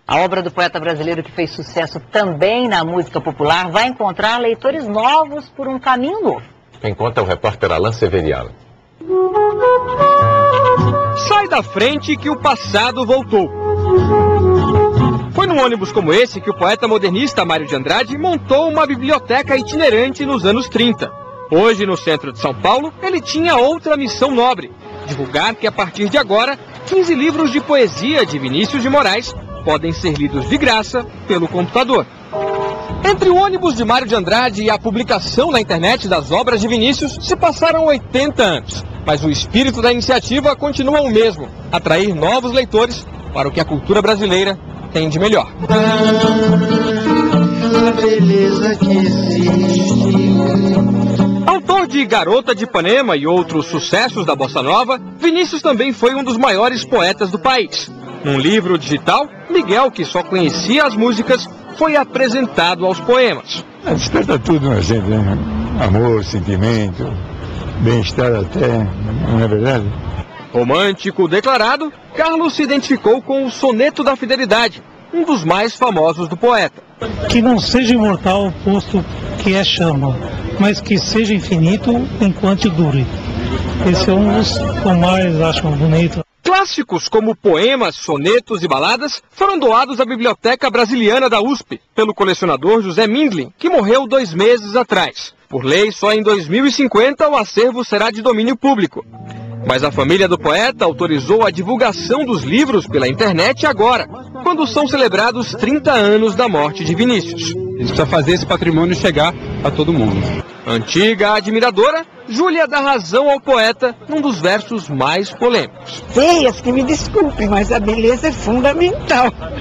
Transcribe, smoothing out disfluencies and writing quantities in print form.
A obra do poeta brasileiro que fez sucesso também na música popular vai encontrar leitores novos por um caminho novo. Quem conta é o repórter Alain Severiano. Sai da frente que o passado voltou. Foi num ônibus como esse que o poeta modernista Mário de Andrade montou uma biblioteca itinerante nos anos 30. Hoje, no centro de São Paulo, ele tinha outra missão nobre: divulgar que a partir de agora, 15 livros de poesia de Vinícius de Moraes podem ser lidos de graça pelo computador. Entre o ônibus de Mário de Andrade e a publicação na internet das obras de Vinícius se passaram 80 anos. Mas o espírito da iniciativa continua o mesmo: atrair novos leitores para o que a cultura brasileira tem de melhor. Autor de Garota de Ipanema e outros sucessos da Bossa Nova, Vinícius também foi um dos maiores poetas do país. Num livro digital, Miguel, que só conhecia as músicas, foi apresentado aos poemas. Desperta tudo na gente, né? Amor, sentimento, bem-estar até, não é verdade? Romântico declarado, Carlos se identificou com o Soneto da Fidelidade, um dos mais famosos do poeta. Que não seja imortal o posto que é chama, mas que seja infinito enquanto dure. Esse é um dos que eu mais acho bonito. Clássicos como poemas, sonetos e baladas foram doados à Biblioteca Brasiliana da USP pelo colecionador José Mindlin, que morreu 2 meses atrás. Por lei, só em 2050 o acervo será de domínio público. Mas a família do poeta autorizou a divulgação dos livros pela internet agora, quando são celebrados 30 anos da morte de Vinícius. A gente precisa fazer esse patrimônio chegar a todo mundo. Antiga admiradora, Júlia dá razão ao poeta num dos versos mais polêmicos. Feias que me desculpem, mas a beleza é fundamental.